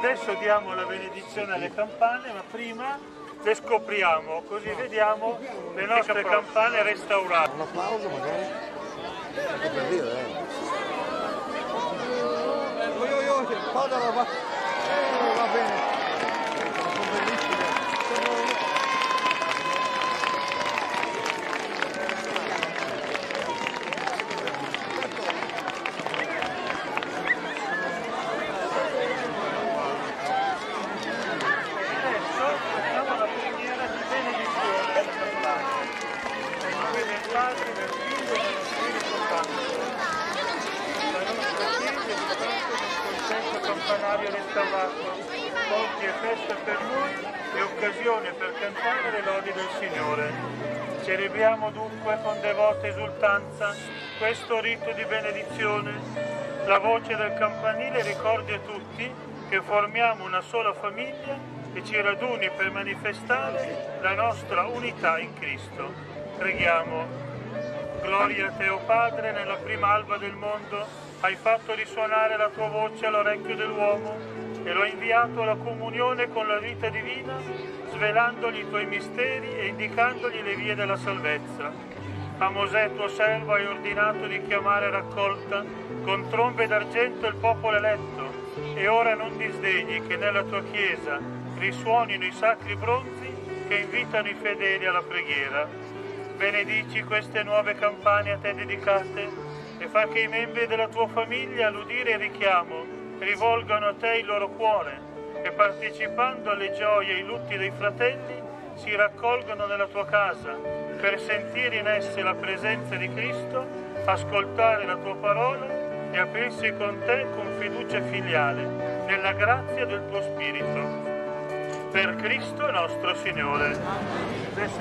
Adesso diamo la benedizione alle campane, ma prima le scopriamo, così vediamo le nostre campane restaurate. Un applauso magari? Anche per dire, va bene. Sono bellissime. Campanario restaurato, ponti e feste per noi e occasione per cantare le lodi del Signore. Celebriamo dunque con devota esultanza questo rito di benedizione. La voce del campanile ricordi a tutti che formiamo una sola famiglia e ci raduni per manifestare la nostra unità in Cristo. Preghiamo. Gloria a te, o Padre, nella prima alba del mondo hai fatto risuonare la tua voce all'orecchio dell'uomo e lo hai inviato alla comunione con la vita divina, svelandogli i tuoi misteri e indicandogli le vie della salvezza. A Mosè, tuo servo, hai ordinato di chiamare a raccolta con trombe d'argento il popolo eletto, e ora non disdegni che nella tua Chiesa risuonino i sacri bronzi che invitano i fedeli alla preghiera. Benedici queste nuove campane a te dedicate e fa che i membri della tua famiglia all'udire il richiamo rivolgano a te il loro cuore e partecipando alle gioie e ai lutti dei fratelli si raccolgano nella tua casa per sentire in esse la presenza di Cristo, ascoltare la tua parola e aprirsi con te con fiducia filiale nella grazia del tuo Spirito. Per Cristo nostro Signore. Adesso